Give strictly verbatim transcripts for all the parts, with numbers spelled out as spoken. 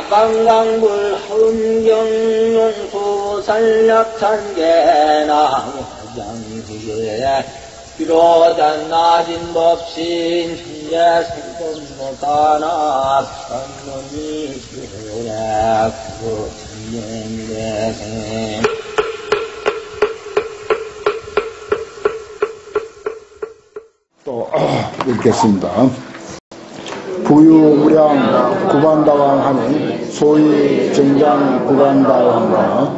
강강불 흥경용수 산략산계나무 장수에 비로잔 나진 법신 천재 생존무가나 천문이 교례 구천년대생 또 읽겠습니다. 부유무량 구반다왕 하니 소위 정장 구반다왕과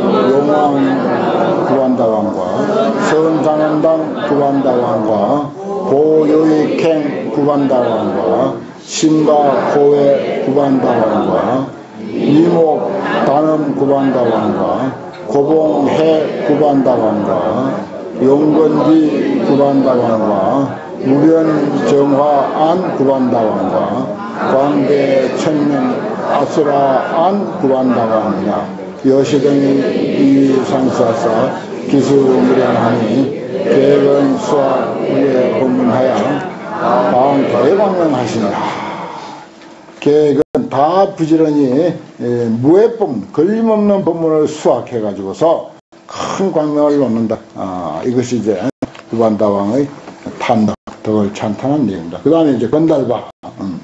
용왕 구반다왕과 선장원당 구반다왕과 고요익행 구반다왕과 신가호회 구반다왕과 이목 단음 구반다왕과 고봉해 구반다왕과 용건디 구반다왕과 무변정화안 구반다왕과 광대천명 아수라안 구반다왕이나 여시등이 이상사사 기수무량하니 계획은 수학 후에 법문하여 다음 대광명하시니라. 계획은 다 부지런히 무해법 걸림없는 법문을 수학해가지고서 큰 광명을 놓는다. 아, 이것이 이제 구반다왕의 탄덕, 덕을 찬탄한 내용입니다. 그 다음에 이제 건달바. 음.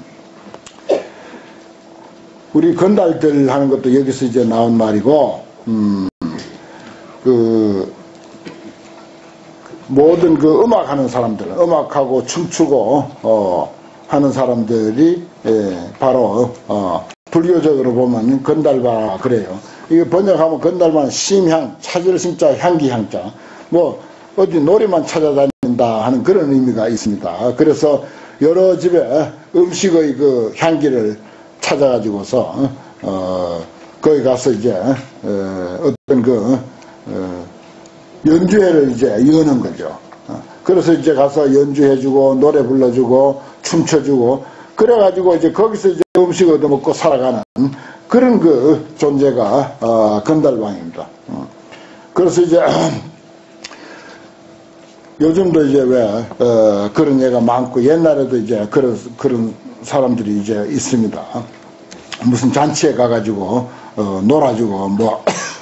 우리 건달들 하는 것도 여기서 이제 나온 말이고, 음, 그, 모든 그 음악 하는 사람들, 음악하고 춤추고, 어, 하는 사람들이, 예, 바로, 어, 불교적으로 보면 건달바 그래요. 이거 번역하면 건달바는 심향, 찾을 심자, 향기 향자. 뭐, 어디 노래만 찾아다닌다 하는 그런 의미가 있습니다. 그래서 여러 집에 음식의 그 향기를 찾아가지고서, 어, 거기 가서 이제, 어, 어떤 그, 어, 연주회를 이제 여는 거죠. 어, 그래서 이제 가서 연주해주고, 노래 불러주고, 춤춰주고, 그래가지고 이제 거기서 이제 음식 얻어먹고 살아가는 그런 그 존재가, 어, 건달방입니다. 어, 그래서 이제, 요즘도 이제 왜, 어, 그런 애가 많고, 옛날에도 이제 그런, 그런 사람들이 이제 있습니다. 무슨 잔치에 가가지고, 어, 놀아주고, 뭐,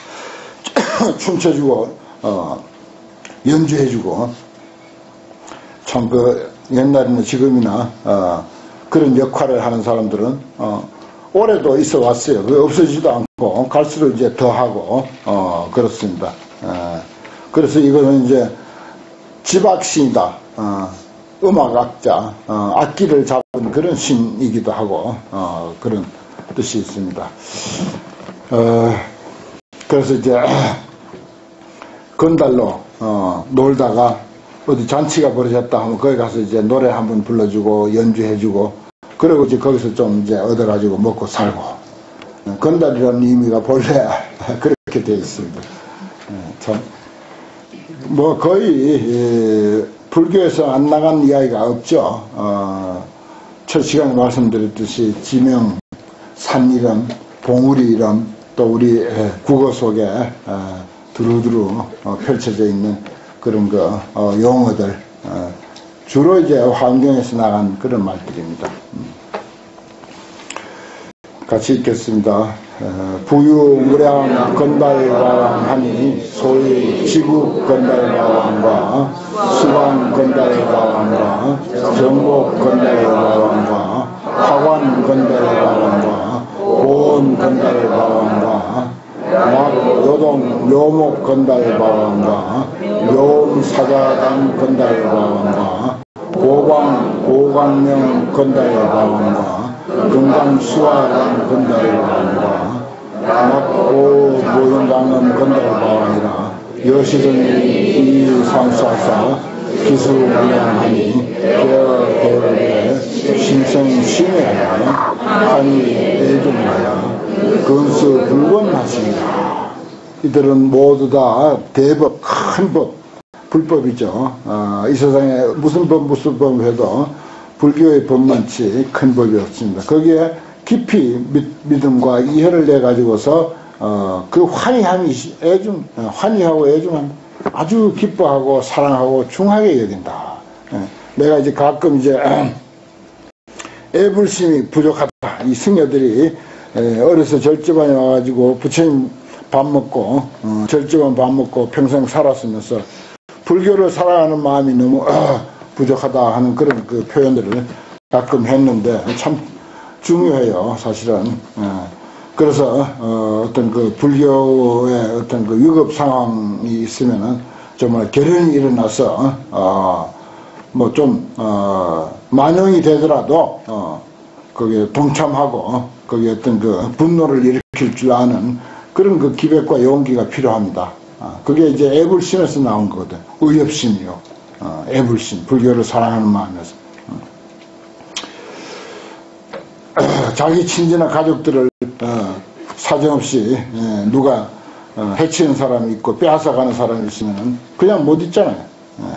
춤춰주고, 어, 연주해주고, 참 그, 옛날이나 지금이나, 어, 그런 역할을 하는 사람들은, 어, 올해도 있어 왔어요. 그 없어지지도 않고, 갈수록 이제 더 하고, 어, 그렇습니다. 어, 그래서 이거는 이제, 지박신이다. 어, 음악학자, 어, 악기를 잡은 그런 신이기도 하고, 어, 그런 뜻이 있습니다. 어, 그래서 이제 건달로 어, 놀다가 어디 잔치가 벌어졌다 하면 거기 가서 이제 노래 한번 불러주고 연주해주고, 그리고 이제 거기서 좀 이제 얻어가지고 먹고 살고. 어, 건달이라는 의미가 본래 그렇게 되어 있습니다. 어, 참. 뭐 거의 에, 불교에서 안 나간 이야기가 없죠. 어, 첫 시간에 말씀드렸듯이 지명, 산 이름, 봉우리 이름, 또 우리 에, 국어 속에 에, 두루두루 어, 펼쳐져 있는 그런 거 어, 용어들, 어, 주로 이제 환경에서 나간 그런 말들입니다. 음. 같이 읽겠습니다. 부유무량 건달바왕 하니 소위 지국 건달바왕과 수방 건달바왕과 정복 건달바왕과 화관 건달바왕과 고원 건달바왕과 낙요동 묘목 건달바왕과 묘사자당 건달바왕과 고광 고광명 건달바왕과 금강수화랑 건달바왕과 낙고 모현강은 건달바왕이라 여시등이 이상사사 기수무량하니 개어개월에 신성심해하여 한이 애종하여 근수 불권하시니라. 이들은 모두 다 대법, 큰 법, 불법이죠. 어, 이 세상에 무슨 법 무슨 법 해도 불교의 법만치 큰 법이 없습니다. 거기에 깊이 믿, 믿음과 이해를 내 가지고서 어, 그 환희함이 애중, 환희하고 애중함 아주 기뻐하고 사랑하고 중하게 여긴다. 예, 내가 이제 가끔 이제 애불심이 부족하다. 이 승려들이 에, 어려서 절집안에 와가지고 부처님 밥 먹고 어, 절집안 밥 먹고 평생 살았으면서 불교를 사랑하는 마음이 너무 어, 부족하다 하는 그런 그 표현들을 가끔 했는데 참 중요해요, 사실은. 어, 그래서 어, 어떤 그 불교의 어떤 그 위급 상황이 있으면은 정말 결연이 일어나서 어, 뭐 좀 어, 만용이 되더라도 어, 거기에 동참하고 어, 거기에 어떤 그 분노를 일으킬 줄 아는 그런 그 기백과 용기가 필요합니다. 어, 그게 이제 애불심에서 나온 거거든. 의협심이요. 어, 애불심, 불교를 사랑하는 마음에서. 자기 친지나 가족들을 어, 사정없이 예, 누가 어, 해치는 사람이 있고 빼앗아가는 사람이 있으면 그냥 못 있잖아요. 예.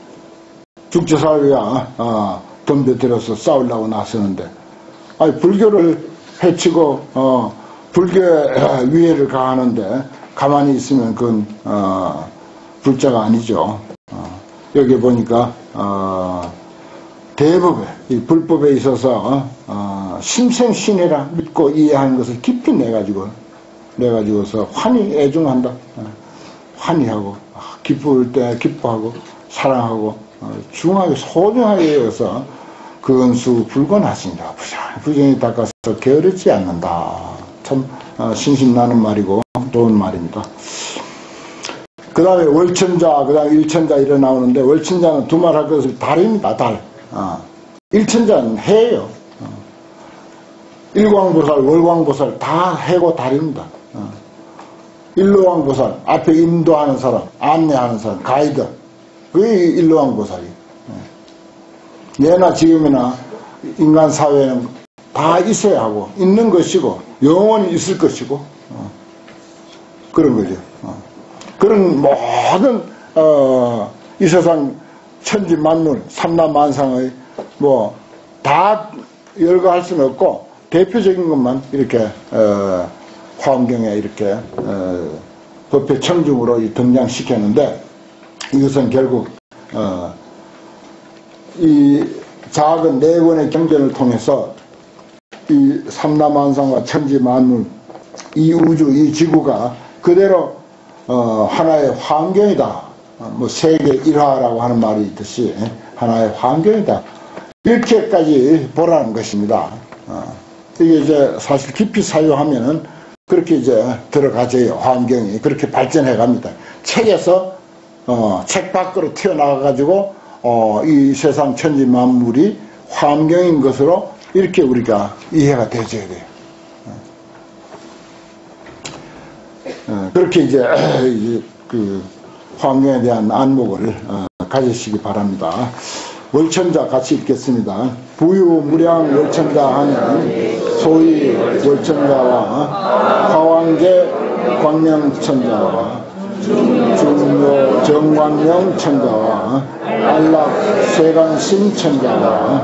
죽지살이야 어, 덤벼들어서 싸우려고 나서는데 아니, 불교를 해치고 어, 불교의 위해를 가하는데 가만히 있으면 그건 어, 불자가 아니죠. 어, 여기 보니까 어, 대법에, 이 불법에 있어서 어, 심생신이라 믿고 이해하는 것을 깊이 내가지고 내가지고서 환히 애중한다. 어, 환희하고 아, 기쁠 때 기뻐하고 사랑하고 어, 중하게 소중하게 여겨서 그 은수 불건하신다. 부정이 닦아서 게으르지 않는다. 참 어, 신신나는 말이고 좋은 말입니다. 그 다음에 월천자, 그 다음에 일천자 이래 나오는데 월천자는 두말할 것을 달입니다. 달. 어. 일천자는 해예요. 어. 일광보살, 월광보살 다 해고 달입니다. 어. 일로왕보살, 앞에 인도하는 사람, 안내하는 사람, 가이드. 그게 일로왕보살이. 어. 예나 지금이나 인간 사회는 다 있어야 하고 있는 것이고 영원히 있을 것이고 어. 그런 거죠. 어. 그런 모든 어, 이 세상 천지 만물, 삼라만상의 뭐 다 열거할 수는 없고 대표적인 것만 이렇게 어, 화엄경에 이렇게 어, 법회 청중으로 등장시켰는데 이것은 결국 어, 이 작은 네 권의 경전을 통해서 이 삼라만상과 천지 만물, 이 우주, 이 지구가 그대로 어, 하나의 화엄경이다. 뭐 세계 일화라고 하는 말이 있듯이 하나의 환경이다. 이렇게까지 보라는 것입니다. 어, 이게 이제 사실 깊이 사유하면은 그렇게 이제 들어가져요. 환경이 그렇게 발전해 갑니다. 책에서 어, 책 밖으로 튀어나가 가지고 어, 이 세상 천지 만물이 환경인 것으로 이렇게 우리가 이해가 되져야 돼요. 어, 그렇게 이제 그 환경에 대한 안목을 어, 가지시기 바랍니다. 월천자 같이 읽겠습니다. 부유무량 월천자 하니 소위 월천자와 화왕계 광명천자와 중요 정광명 천자와 안락 세간신 천자와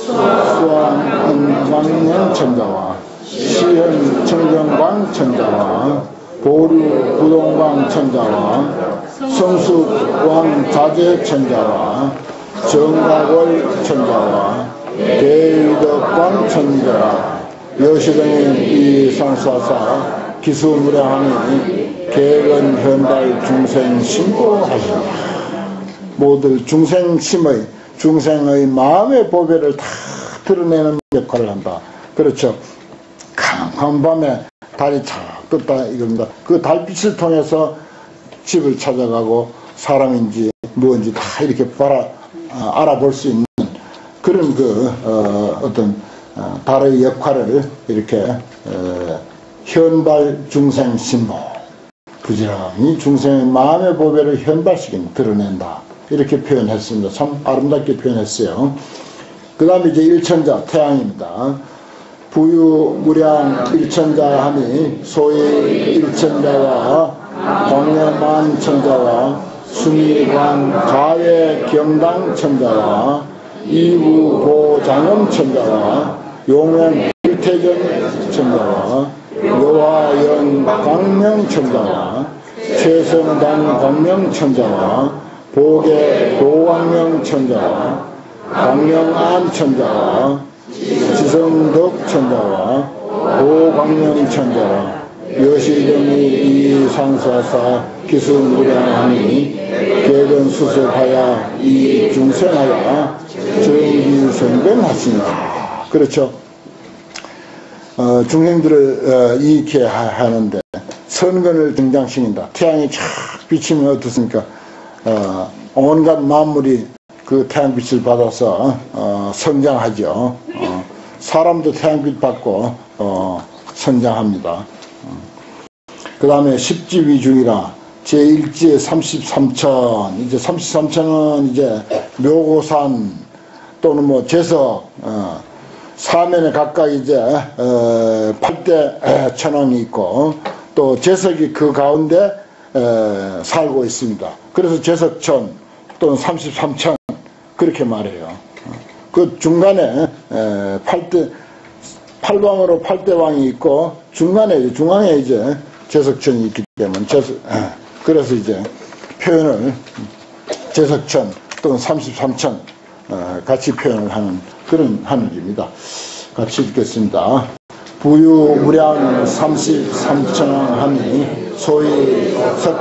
수왕 광명 천자와 시현 청정광 천자와 보류 부동광 천자와 성숙왕 자제 천자와 정각월 천자와 대의덕광 천자와 여시경인 이상사사 기수무량하니 개근 현달 중생 신고하시라. 모두 중생심의 중생의 마음의 보배를 다 드러내는 역할을 한다. 그렇죠. 한 밤에 달이 착 떴다 이겁니다. 그 달빛을 통해서 집을 찾아가고 사람인지 무엇인지 다 이렇게 바라, 어, 알아볼 수 있는 그런 그 어, 어떤 어, 달의 역할을 이렇게 어, 현발 중생 신보 부지런히 중생의 마음의 보배를 현발시킨 드러낸다 이렇게 표현했습니다. 참 아름답게 표현했어요. 그 다음에 이제 일천자 태양입니다. 부유무량 일천자 하니 소위 일천자와 광명만 천자와 수미광 가외 경당 천자와 이우보장엄 천자와 용행 일태전 천자와 노화연 광명 천자와 최성당 광명 천자와 보계 도광명 천자와 광명안 천자와 지성덕 천자와 고광명천자라 여시정이 이상사사 기승무량하니 개근수습하여 이 중생하여 정기선변하시니라. 그렇죠. 어, 중생들을 어, 이익해 하는데 선근을 등장시킨다. 태양이 쫙 비치면 어떻습니까? 어, 온갖 만물이 그 태양빛을 받아서 어, 성장하죠. 어, 사람도 태양빛 받고 어, 성장합니다. 그 다음에 십지위중이라 제일지에 삼십삼천, 이제 삼십삼천은 이제 묘고산 또는 뭐 제석, 어, 사면에 각각 이제 어, 팔대 천왕이 있고 또 제석이 그 가운데 에, 살고 있습니다. 그래서 제석천 또는 삼십삼천 그렇게 말해요. 그 중간에 에, 팔대 팔방으로 팔대왕이 있고 중간에 중앙에 이제 제석천이 있기 때문에 제석, 그래서 이제 표현을 제석천 또는 삼십삼천 어, 같이 표현을 하는 그런 하늘입니다. 같이 읽겠습니다. 부유무량 삼십삼천왕 하니 소위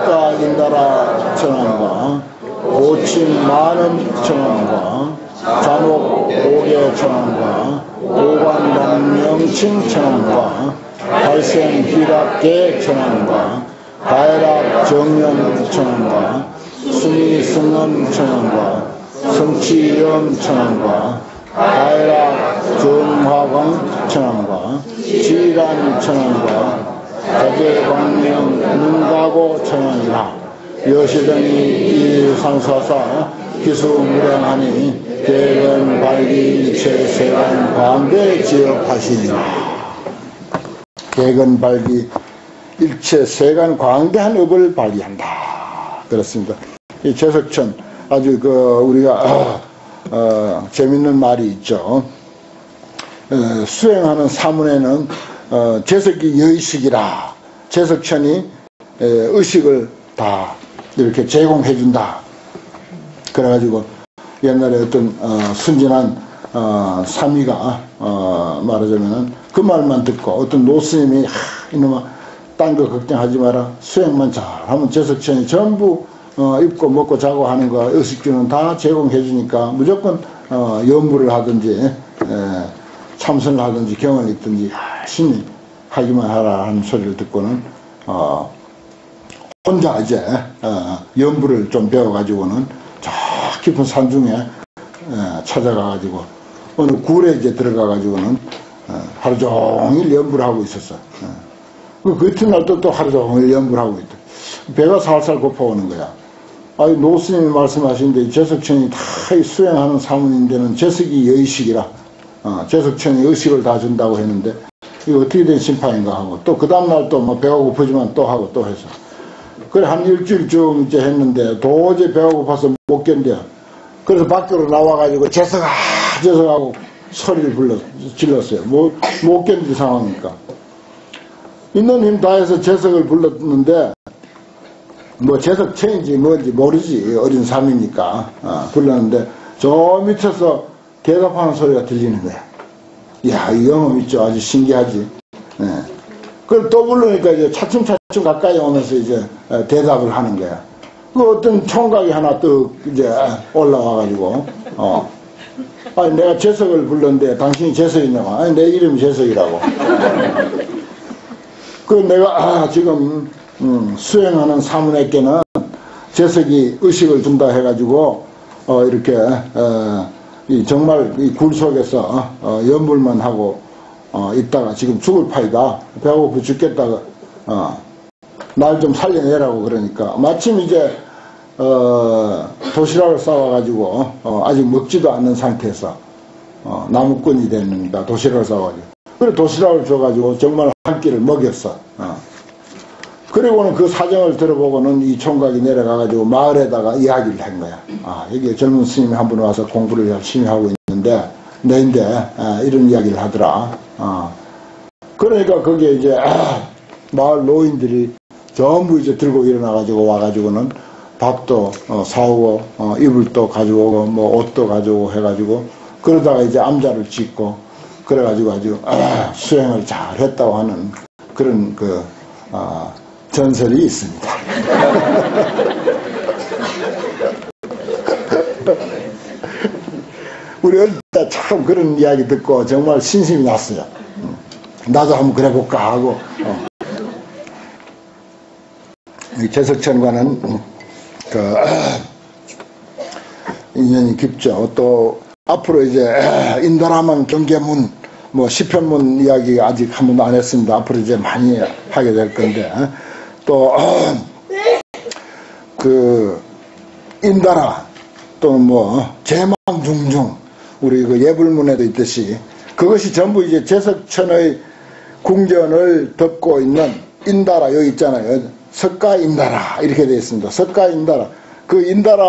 석가인다라 천왕과 오침 만원 천왕과 잔혹 오개 천왕과 오관방명칭 천왕과 발생 희락계 천왕과 가해락 정령 천왕과 수미승원 천왕과 성치염 천왕과 가해락 정화광 천왕과 지란 천왕과 자제광명 눈가고 천왕이라 여시등이 이상사사 기수무량하니 대변 발기 최세관 광대 지역하시니라. 개근 발기 일체 세간 광대한 업을 발휘한다. 그렇습니다. 이 제석천 아주 그 우리가 어, 어, 재밌는 말이 있죠. 어, 수행하는 사문에는 어, 제석이 여의식이라 제석천이 에, 의식을 다 이렇게 제공해 준다. 그래가지고 옛날에 어떤 어, 순진한 어, 삼이가 어, 말하자면은 그 말만 듣고 어떤 노스님이 하, 이놈아 딴 거 걱정하지 마라 수행만 잘하면 제석천이 전부 어, 입고 먹고 자고 하는 거 의식주는 다 제공해 주니까 무조건 어, 연부를 하든지 에, 참선을 하든지 경을 읽든지 열심히 하기만 하라 하는 소리를 듣고는 어, 혼자 이제 어, 연부를 좀 배워가지고는 저 깊은 산중에 에, 찾아가가지고 어느 굴에 이제 들어가가지고는 어, 하루 종일 연부를 하고 있었어. 어. 그 이튿날도 또 하루 종일 연부를 하고 있다. 배가 살살 고파오는 거야. 아니 노스님이 말씀하시는데 제석천이 다 수행하는 사문인데는 제석이 여의식이라 어, 제석천이 의식을 다 준다고 했는데 이거 어떻게 된 심판인가 하고 또 그 다음날 또 뭐 배가 고프지만 또 하고 또 해서 그래 한 일주일쯤 이제 했는데 도저히 배가 고파서 못 견뎌. 그래서 밖으로 나와가지고 제석아 제석하고 소리를 불러 질렀어요. 뭐, 못 견딜 상황이니까. 있는 힘 다해서 제석을 불렀는데 뭐 제석천인지 뭔지 모르지 어린 삼이니까 어, 불렀는데 저 밑에서 대답하는 소리가 들리는 거야. 이야 이 영험 있죠. 아주 신기하지. 네. 그걸 또 부르니까 이제 차츰차츰 가까이 오면서 이제 대답을 하는 거야. 그 어떤 총각이 하나 또 이제 올라와가지고 어. 아니 내가 제석을 불렀는데 당신이 제석이냐고. 아니 내 이름이 제석이라고. 그 내가 아 지금 음, 수행하는 사문에게는 제석이 의식을 준다 해가지고 어, 이렇게 어, 이 정말 이 굴 속에서 어, 연불만 하고 어, 있다가 지금 죽을 파이다. 배고프 죽겠다가 어, 날 좀 살려내라고 그러니까 마침 이제 어, 도시락을 싸와가지고 어, 아직 먹지도 않는 상태에서 어, 나무꾼이 됐는가 도시락을 싸와가지고 그래 도시락을 줘가지고 정말 한 끼를 먹였어. 어. 그리고는 그 사정을 들어보고는 이 총각이 내려가가지고 마을에다가 이야기를 한 거야. 아, 여기 젊은 스님이 한 분 와서 공부를 열심히 하고 있는데, 너인데, 아, 이런 이야기를 하더라. 아. 그러니까 거기에 이제, 아, 마을 노인들이 전부 이제 들고 일어나가지고 와가지고는 밥도 어, 사오고, 어, 이불도 가져오고, 뭐 옷도 가져오고 해가지고, 그러다가 이제 암자를 짓고, 그래가지고 아주 아, 수행을 잘 했다고 하는 그런 그 어, 전설이 있습니다. 우리 어릴 때 참 그런 이야기 듣고 정말 신심이 났어요. 나도 한번 그래볼까 하고. 어. 제석천과는 그 인연이 깊죠. 또 앞으로 이제 인도라만 경계문 뭐 시편문 이야기 아직 한 번도 안 했습니다. 앞으로 이제 많이 하게 될 건데 또 그 인다라 또는 뭐 제망중중 우리 그 예불문에도 있듯이 그것이 전부 이제 제석천의 궁전을 덮고 있는 인다라 여기 있잖아요. 석가인다라 이렇게 되어 있습니다. 석가인다라 그 인다라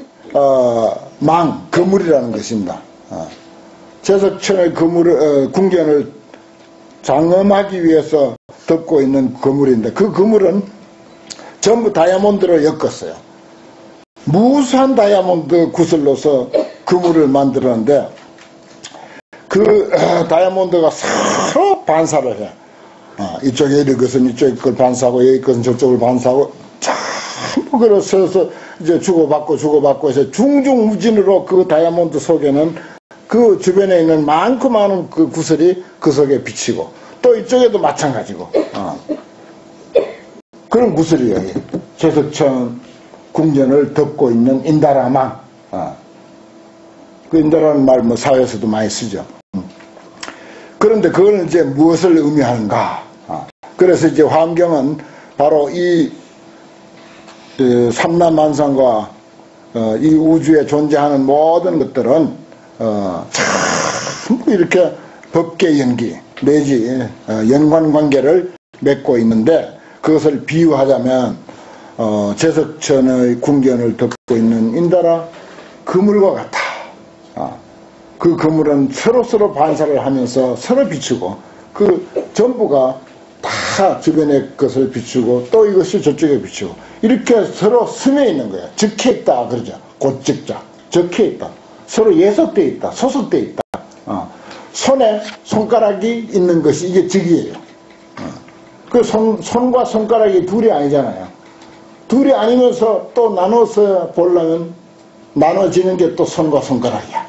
어, 망 거물이라는 것입니다. 어. 제석천의 거물 어, 궁전을 장엄하기 위해서 덮고 있는 거물인데 그 거물은 전부 다이아몬드로 엮었어요. 무수한 다이아몬드 구슬로서 그물을 만들었는데 그 어, 다이아몬드가 서로 반사를 해. 어, 이쪽에 이런 것은 이쪽 걸 반사하고 여기 것은 저쪽을 반사하고 전부 그래서 이제 주고받고 주고받고 해서 중중무진으로 그 다이아몬드 속에는 그 주변에 있는 많고 많은 그 구슬이 그 속에 비치고 또 이쪽에도 마찬가지고 어. 그런 구슬이에요. 제석천 궁전을 덮고 있는 인다라망. 어. 그 인다라는 말 뭐 사회에서도 많이 쓰죠. 음. 그런데 그걸 이제 무엇을 의미하는가? 어. 그래서 이제 환경은 바로 이 그 삼라만상과 어, 이 우주에 존재하는 모든 것들은 어, 전부 이렇게 법계 연기 내지 어, 연관관계를 맺고 있는데 그것을 비유하자면 어, 제석천의 궁전을 덮고 있는 인다라 그물과 같아. 어, 그 그물은 서로서로 반사를 하면서 서로 비추고 그 전부가 다 주변의 것을 비추고 또 이것이 저쪽에 비추고 이렇게 서로 스며 있는 거야. 적혀 있다 그러죠. 곧적자 적혀 있다. 서로 예속되어 있다. 소속되어 있다. 어. 손에 손가락이 있는 것이 이게 적이에요. 어. 그 손, 손과 손가락이 둘이 아니잖아요. 둘이 아니면서 또 나눠서 보려면 나눠지는 게 또 손과 손가락이야.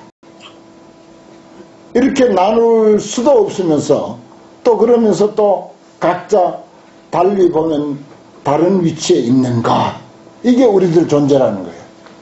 이렇게 나눌 수도 없으면서 또 그러면서 또 각자 달리 보면 다른 위치에 있는 것. 이게 우리들 존재라는 거예요.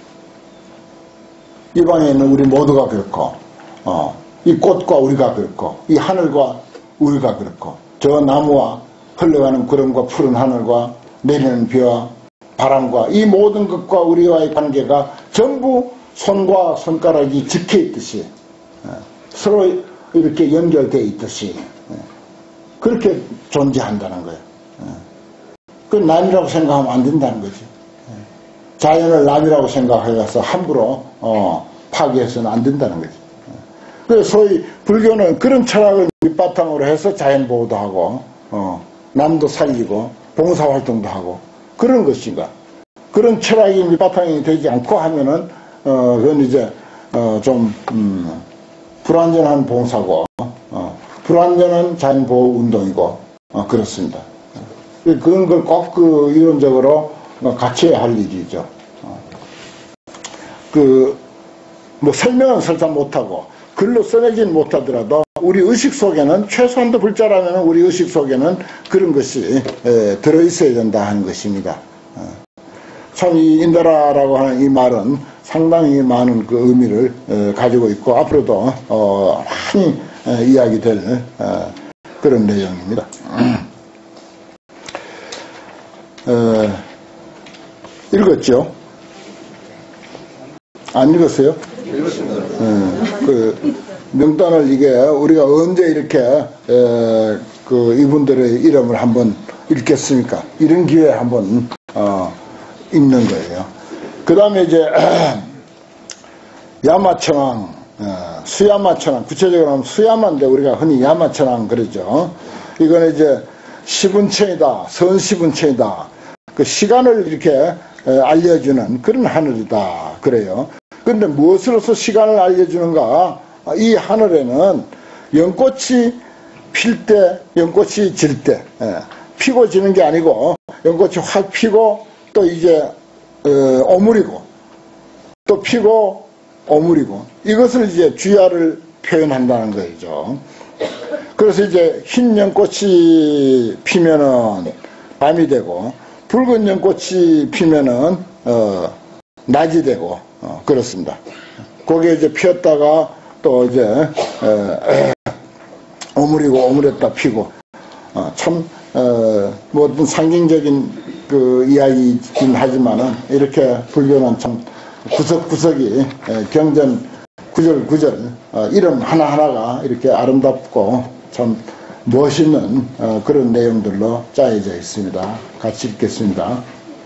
이 방에 있는 우리 모두가 그렇고 어, 이 꽃과 우리가 그렇고 이 하늘과 우리가 그렇고 저 나무와 흘러가는 구름과 푸른 하늘과 내리는 비와 바람과 이 모든 것과 우리와의 관계가 전부 손과 손가락이 적혀 있듯이 어, 서로 이렇게 연결되어 있듯이 어, 그렇게 존재한다는 거예요. 어. 그 남이라고 생각하면 안 된다는 거지. 자연을 남이라고 생각해서 함부로 어, 파괴해서는 안 된다는 거지. 그래서 소위 불교는 그런 철학을 밑바탕으로 해서 자연보호도 하고 어, 남도 살리고 봉사활동도 하고 그런 것인가. 그런 철학이 밑바탕이 되지 않고 하면은 어, 그건 이제 어, 좀 음, 불완전한 봉사고 어, 불완전한 자연보호 운동이고 어, 그렇습니다. 그런 걸 꼭 그 이론적으로 같이 해야 할 일이죠. 그, 뭐 설명은 설사 못하고, 글로 써내진 못하더라도, 우리 의식 속에는, 최소한도 불자라면 우리 의식 속에는 그런 것이, 에, 들어있어야 된다 하는 것입니다. 어. 참, 이 인다라라고 하는 이 말은 상당히 많은 그 의미를 에, 가지고 있고, 앞으로도, 어, 많이 에, 이야기될 어, 그런 내용입니다. 어, 읽었죠? 안 읽었어요? 읽었습니다. 예, 그 명단을 이게 우리가 언제 이렇게 에, 그 이분들의 이름을 한번 읽겠습니까? 이런 기회에 한번 어, 읽는 거예요. 그 다음에 이제 야마천왕, 어, 수야마천왕, 구체적으로 하면 수야마인데 우리가 흔히 야마천왕 그러죠. 이거는 이제 시분천이다, 선시분천이다. 그 시간을 이렇게 알려주는 그런 하늘이다 그래요. 그런데 무엇으로서 시간을 알려주는가? 이 하늘에는 연꽃이 필 때, 연꽃이 질 때, 예, 피고 지는 게 아니고 연꽃이 확 피고 또 이제 어, 오므리고 또 피고 오므리고 이것을 이제 주야를 표현한다는 거죠. 그래서 이제 흰 연꽃이 피면은 밤이 되고 붉은 연꽃이 피면은 어, 낮이 되고 어, 그렇습니다. 거기에 이제 피었다가 또 이제 에, 오므리고 오므렸다 피고 어, 참 어, 뭐 어떤 상징적인 그 이야기이긴 하지만은 이렇게 불교는 참 구석구석이 에, 경전 구절구절 어, 이름 하나하나가 이렇게 아름답고 참 멋있는 어, 그런 내용들로 짜여져 있습니다. 같이 읽겠습니다.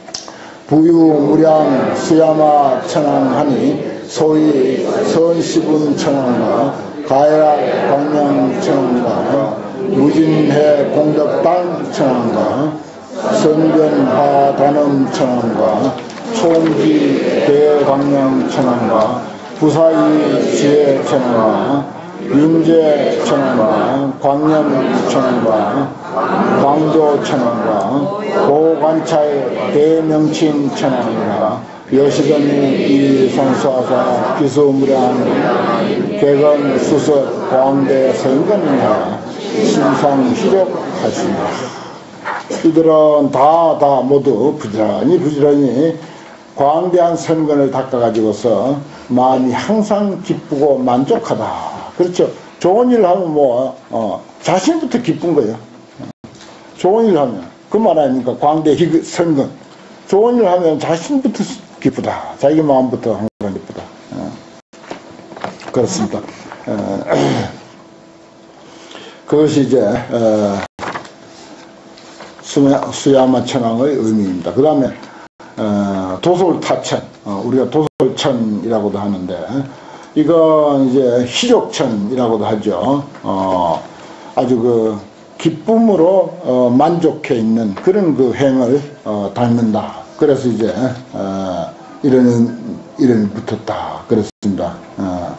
부유무량 수야마 천왕하니 소위 선시분 천왕과 가야락 광명 천왕과 무진해 공덕당 천왕과 선견화 단음 천왕과 총기 대광명 천왕과 부사위 지혜 천왕과 윤재 천왕과 광년 천왕과 광조 천왕과 고관차의 대명칭 천왕과 여시건이 이성수하사 기수무량 개건 수석 광대 성건하 심상희력하십니다. 이들은 다 다 모두 부지런히 부지런히 광대한 선건을 닦아가지고서 마음이 항상 기쁘고 만족하다. 그렇죠. 좋은 일 하면 뭐 어, 자신부터 기쁜 거예요. 좋은 일 하면 그 말 아닙니까? 광대 선건. 좋은 일 하면 자신부터 기쁘다. 자기 마음부터 항상 기쁘다. 어. 그렇습니다. 어, 그것이 이제 어, 수야마 천왕의 의미입니다. 그 다음에 어, 도솔타천, 어, 우리가 도솔천이라고도 하는데 이건 이제 희족천이라고도 하죠. 어, 아주 그 기쁨으로 어, 만족해 있는 그런 그 행을 어, 닮는다. 그래서 이제 어, 이런 이름이 붙었다. 그렇습니다. 어,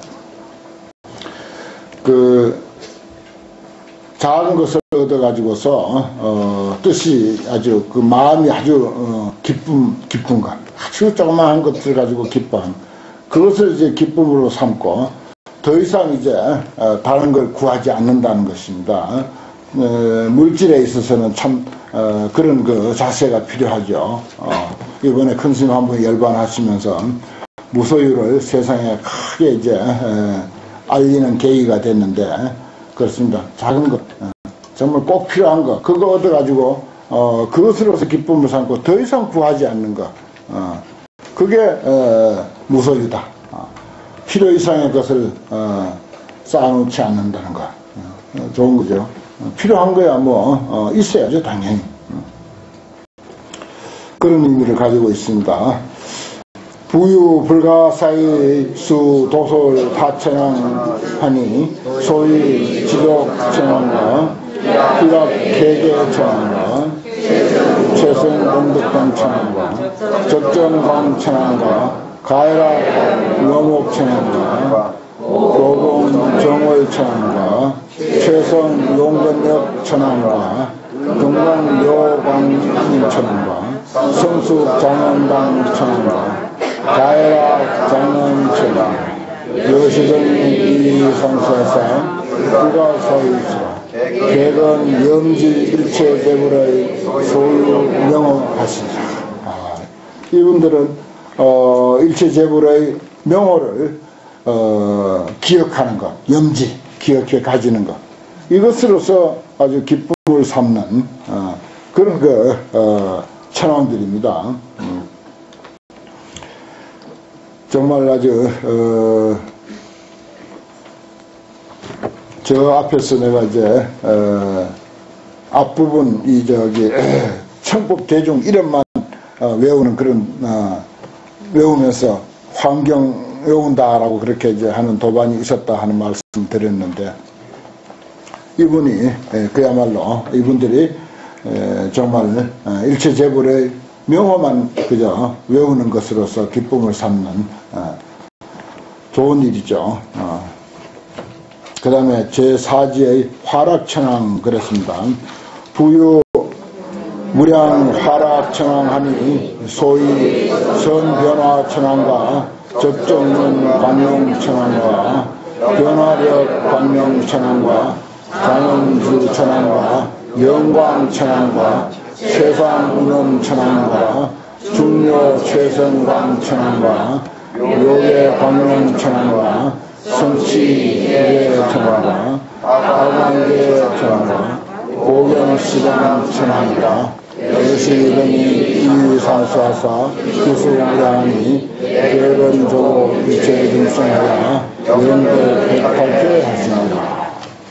그 작은 것을 얻어가지고서 어, 뜻이 아주 그 마음이 아주 어, 기쁨 깊은 것, 아주 조그마한 것을 가지고 기뻐한 그것을 이제 기쁨으로 삼고 더 이상 이제 어, 다른 걸 구하지 않는다는 것입니다. 어, 물질에 있어서는 참 어, 그런 그 자세가 필요하죠. 어, 이번에 큰 스님 한 번 열반하시면서 무소유를 세상에 크게 이제 에, 알리는 계기가 됐는데 그렇습니다. 작은 것, 어, 정말 꼭 필요한 것, 그거 얻어가지고 어, 그것으로서 기쁨을 삼고 더 이상 구하지 않는 것, 어, 그게 어, 무소유다. 어, 필요 이상의 것을 어, 쌓아놓지 않는다는 것, 어, 좋은 거죠. 어, 필요한 거야 뭐 어, 있어야죠 당연히. 어. 그런 의미를 가지고 있습니다. 부유 불가사의 수 도솔 타천왕 하니 소위 지독 천왕과 희락 개개 천왕과 최선 공덕당 천왕과 적전광 천왕과 가해락 영옥 천왕과 로봉 정월 천왕과 최선 용건역 천왕과 금강 묘광 천왕과 성숙 장원당 천왕과 가해락 장원천왕 여시정이 이성사사 누가 서있어 개건 영지 일체 대불의 소유 명호하시니라. 아, 이분들은 어, 일체 제불의 명호를 어, 기억하는 것, 염지 기억해 가지는 것, 이것으로서 아주 기쁨을 삼는 어, 그런 그 어, 천왕들입니다. 음. 정말 아주 어, 저 앞에서 내가 이제 어, 앞부분 이 저기 청법 대중 이름만 어, 외우는 그런 어, 외우면서 환경 외운다라고 그렇게 이제 하는 도반이 있었다 하는 말씀 드렸는데 이분이 에, 그야말로 이분들이 에, 정말 어, 일체재불의 명호만 그저 외우는 것으로서 기쁨을 삼는 어, 좋은 일이죠. 어. 그 다음에 제사지의 화락천왕 그랬습니다. 부유 무량 화락천왕하니 소위 선변화천왕과 적정론 광명천왕과 변화력 광명천왕과 장원주천왕과 영광천왕과 세상운엄천왕과 중요최성광천왕과 요괴광명천왕과 성취예천왕과 아광계천왕과 오경시방천왕과 여시등이 이유상수하사 기수무량하니 대변조고 일체중생하여 영대 백팔째 하십니다.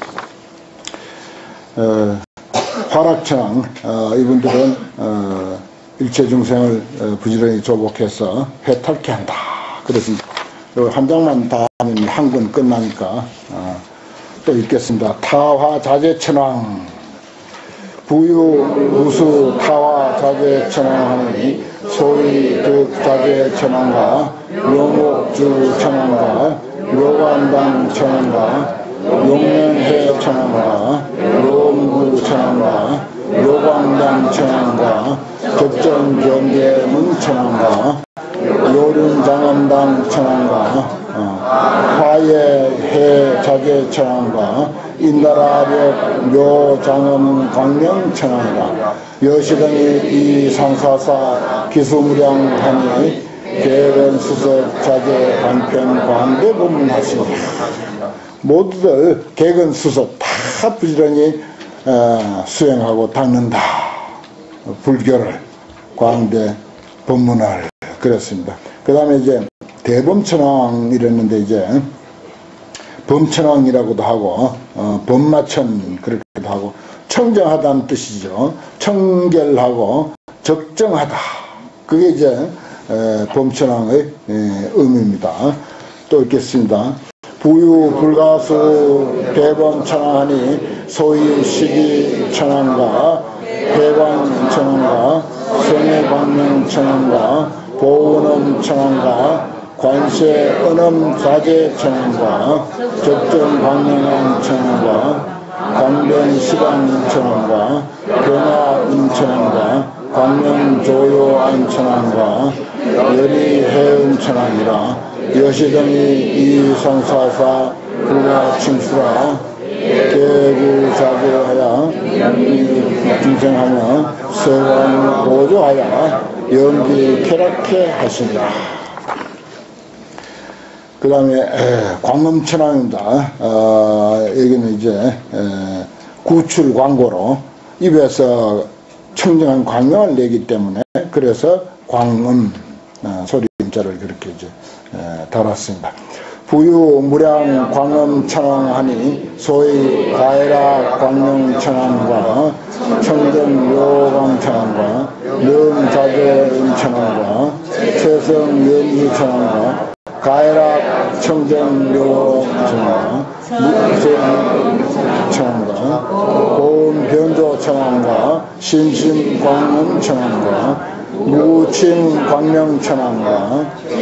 어, 화락천왕 어, 이분들은 어, 일체중생을 어, 부지런히 조복해서 해탈케 한다. 그렇습니다. 한 장만 다 하면 한 권 끝나니까 어, 또 읽겠습니다. 타화자재천왕 부유 우수 타화자재천왕하니 소위 득자재천왕과 용옥주천왕과 요관당천왕과 용명회천왕과 용구천왕과 요광당천왕과 적정경계문천왕과 요륜장엄당천왕과 어, 화예해자재천왕과 인나라력 묘장엄 광명천왕과 여시등이 이상사사 기수무량하니 개근수석 자재 간편 광대 법문하시니 모두들 개근수석 다 부지런히 어, 수행하고 닦는다. 불교를 광대 법문을 그랬습니다. 그 다음에 이제 대범천왕 이랬는데 이제 범천왕이라고도 하고 어, 범마천 그렇게도 하고 청정하다는 뜻이죠. 청결하고 적정하다. 그게 이제 에, 범천왕의 에, 의미입니다. 또 읽겠습니다. 부유 불가수 대범천왕하니 소위 시기천왕과 해광천왕과 성해광명천왕과 보은엄천왕과 관세은엄자재천왕과 적정광명천왕과 광변시방천왕과 변화운천왕과 광명조요안천왕과 여리해운천왕이라 여시등이 이상사사 불가침수라 개구자구하여 중생하며 세왕 보조하여 연기 쾌락해 하시니라. 그 다음에 광음천왕입니다. 어, 여기는 이제 에, 구출 광고로 입에서 청정한 광명을 내기 때문에 그래서 광음 어, 소리임자를 그렇게 이제 에, 달았습니다. 부유 무량 광음천왕하니 소위 가해라 광명천왕과 청정묘광천왕과 명자재음천왕과 최성연주천왕과 가해라 청정묘천왕과 묵생천왕과 보은변조천왕과 신심광음천왕과 무침광명천왕과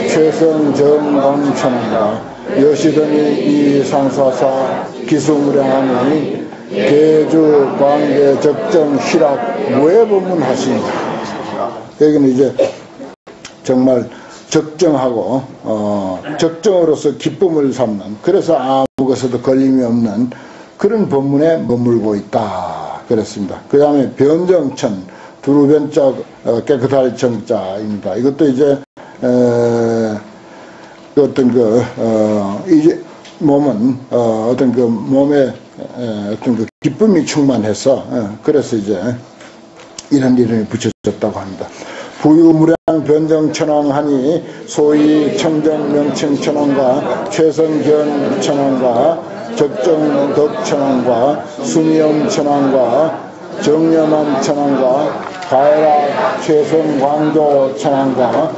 최성정광천왕과 여시등이 이상사사 기수무량하니 계주 광계 적정 희락 무해법문 하십니다. 여기는 이제 정말 적정하고 어, 적정으로서 기쁨을 삼는 그래서 아무 것에도 걸림이 없는 그런 법문에 머물고 있다 그랬습니다. 그 다음에 변정천 두루변자 어, 깨끗할 정자입니다. 이것도 이제 에, 어떤 그 어, 이 몸은 어, 어떤 그 몸에 에, 어떤 그 기쁨이 충만해서 에, 그래서 이제 이런 이름이 붙여졌다고 합니다. 부유무량 변정천왕하니 소위 청정명칭천왕과 최성견천왕과 적정덕천왕과 수미엄천왕과 정념암천왕과 가해라 최성광조천왕과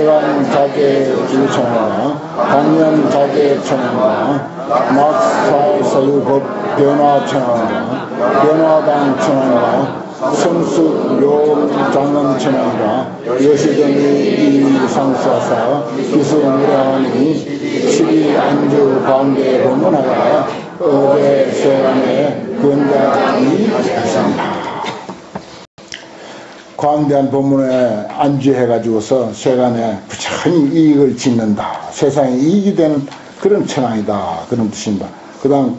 세관자재주천왕과 강념자재천왕과 막사서유법 변화천왕과 변화당천왕과 성수묘장엄천왕과 여시등이 이상사사 기수무량하니 칠이안주 가운데 법문하여 어제 세간에 근자장이 있습니다. 광대한 법문에 안주해가지고서 세간에 부처히 이익을 짓는다. 세상에 이익이 되는 그런 천황이다. 그런 뜻입니다. 그 다음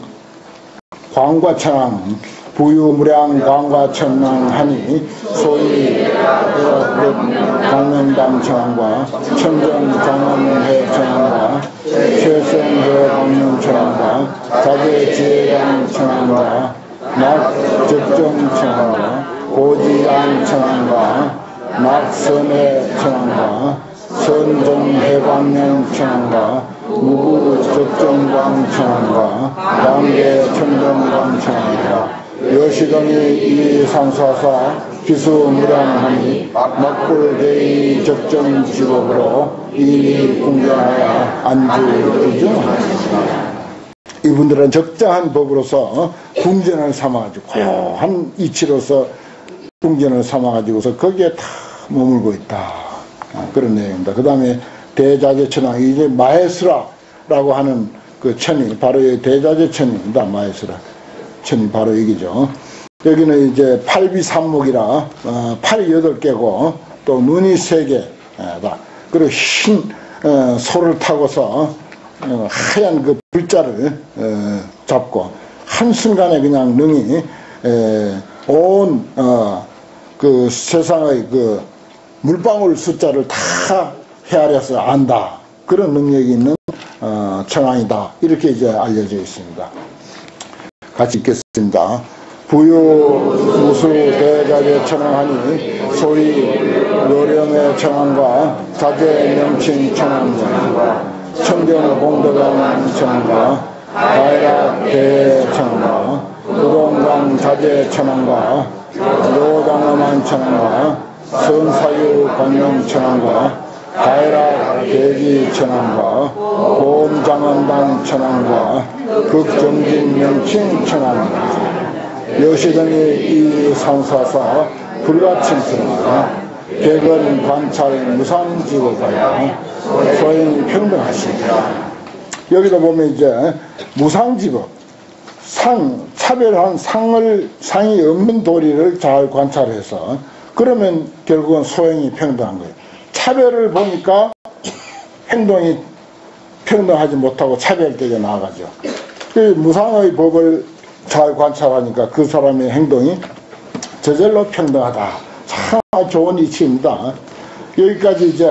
광과천황 부유무량 광과천왕하니 소위 광명당 천왕과 천정정원회 천왕과 최성회 광명 천왕과 자제지혜당 천왕과 낙적정 천왕과 고지안 천왕과 낙선회 천왕과 선정해광명 천왕과 무구적정광 천왕과 양계천정광 천왕과 여시동이 이상사사 기수무량하니 막불대의 적정직업으로 이 공견하여 안주의중하였습니다. 이분들은 적정한 법으로서 궁전을 삼아가지고 고요한 이치로서 궁전을 삼아가지고서 거기에 다 머물고 있다. 그런 내용입니다. 그 다음에 대자재천왕, 이제 마해스라라고 하는 그 천이 바로 이 대자재천입니다. 마해스라 천이 바로 여기죠. 여기는 이제 팔비삼목이라 어, 팔이 여덟 개고 또 눈이 세 개다. 그리고 흰 어, 소를 타고서 어, 하얀 그 불자를 어, 잡고 한순간에 그냥 능히 에, 온 어, 그 세상의 그 물방울 숫자를 다 헤아려서 안다. 그런 능력이 있는 어, 천왕이다. 이렇게 이제 알려져 있습니다. 같이 읽겠습니다. 부유 무수 대자재 천왕하니 소위 요령의 천왕과 자재 명칭 천왕과 청정 공덕왕 천왕과 다이락 대 천왕과 우동강 자재 천왕과 요장엄한 천왕과 선사유 광명 천왕과 다이락 대지 천왕과 보험장원당 천왕과 극정진 명칭 천왕과 여시등이 이 상사사 불가침스러워 백은 관찰 무상직업하여 소인 평등하십니다. 여기도 보면 이제 무상직업 상 차별한 상을 상이 없는 도리를 잘 관찰해서 그러면 결국은 소행이 평등한 거예요. 차별을 보니까 행동이 평등하지 못하고 차별되게 나아가죠. 그 무상의 법을 잘 관찰하니까 그 사람의 행동이 저절로 평등하다. 참 좋은 이치입니다. 여기까지 이제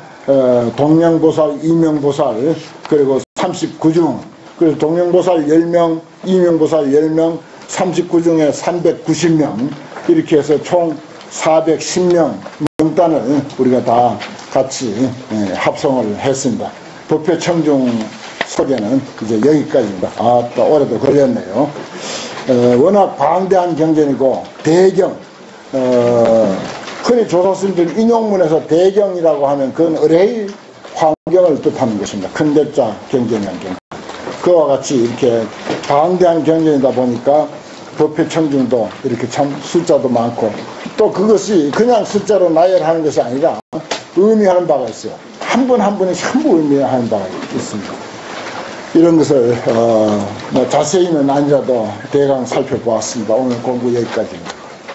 동명보살, 이명보살 그리고 삼십구 중 그래서 동명보살 열 명, 이명보살 열 명, 삼십구 중에 삼백구십 명 이렇게 해서 총 사백십 명 명단을 우리가 다 같이 합성을 했습니다. 법회청중 소개는 이제 여기까지입니다. 아, 또 올해도 걸렸네요. 어, 워낙 방대한 경전이고 대경, 어, 흔히 조사스님들 인용문에서 대경이라고 하면 그건 의뢰의 환경을 뜻하는 것입니다. 큰 대자 경전이란 경전. 그와 같이 이렇게 방대한 경전이다 보니까 법회청중도 이렇게 참 숫자도 많고 또 그것이 그냥 숫자로 나열하는 것이 아니라 의미하는 바가 있어요. 한 분 한 분이 전부 의미하는 바가 있습니다. 이런 것을 어, 뭐 자세히는 아니라도 대강 살펴보았습니다. 오늘 공부 여기까지입니다.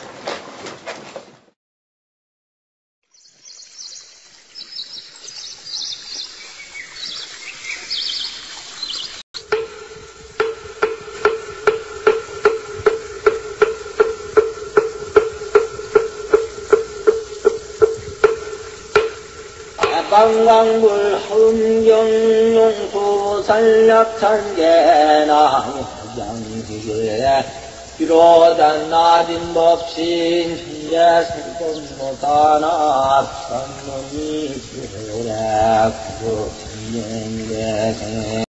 방광불 흠경용수 산략찬계나 양지교에 비로단 낮은 법신 천재 생존못하나 선문이 교래 구조 천년계